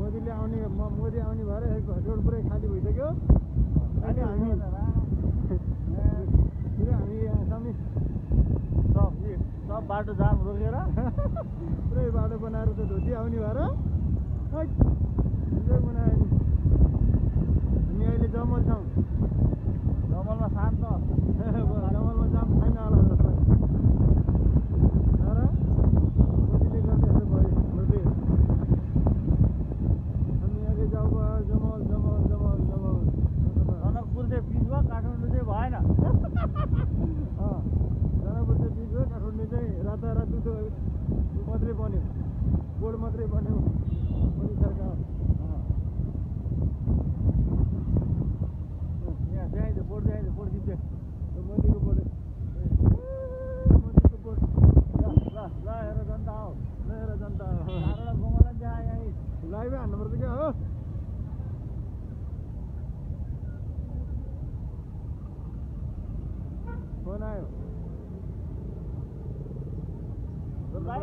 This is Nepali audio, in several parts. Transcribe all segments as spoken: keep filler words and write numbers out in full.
मोदीले आउने मोदी आउने भएर रोड पुरै खाली भइसक्यो अनि हामी पुरै हामी यहाँसम्म सब सब बाटो जाम रोकेर पुरै बाटो बनाएर त धोती आउने भएर पुरै बनायो हामी अहिले जमल छौँ जमलमा शान्त जमलमा जाम छैन होला जस्तो तर मोदीले गर्दा यसो भयो मोदी हामी अहिले जाऊ जमल जमल जमल जमल जनकपुर चाहिँ पिच भयो काठमाडौँ चाहिँ भएन जनकपुर चाहिँ पिच भयो काठमाडौँ चाहिँ रातारात त्यो मात्रै बन्यो बोर्ड मात्रै बन्यो मोदी सरकार यहाँ चाहिँ बोर्ड चाहिँ बोर्ड खिच्छ मोदीको बोर्ड मोदीको बोर्ड ल ल हेर जनता हो ल हेर जनता चारवटा गोमला त्यहाँ यहीँ लाइभै हान्नुपर्छ क्या हो फोन आयो हजुर भाइ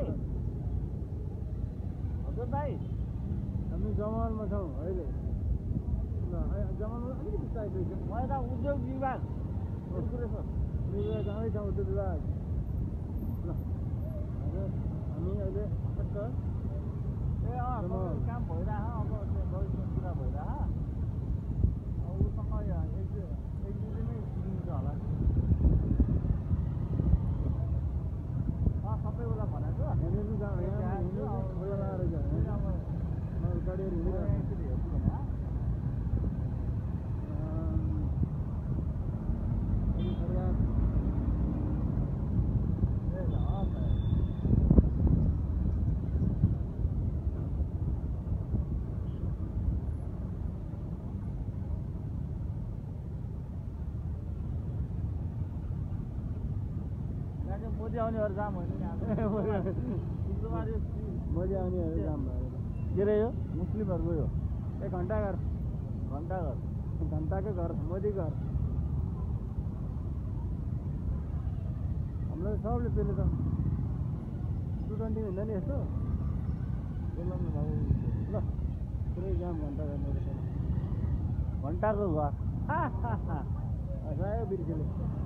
हजुर भाइ हामी जमलमा छौँ अहिले ल जमलमा अलिकति टाइट रहेछ म यता उद्योग विभाग विभाग जाँदै छौँ उद्योग विभाग ल हजुर हामी अहिले ठक्क ए अँ काम भइरह अब भविष्यमा कुरा भइरह अब उसँग एक दुई एक दुई दिनमै किनिन्छ होला अँ सबै बेला भनेको यहाँनिर जाँ यहाँ खोला लगाएर जाँ गाडीहरू हिँडिरहेको मोदी आउनेहरू जाम होइन मोदी आउनेहरू जाम भयो के रे यो मुस्लिमहरूको यो एक घन्टा घर घन्टा घर घन्टाको घर मोदी घर हाम्रो सबले पेले त टु ट्वेन्टी हुँदैन नि यस्तो बोलाउनु भयो ल पुरै जाम घन्टा घर मेरो घन्टाको घर हँसायो बिर्खेले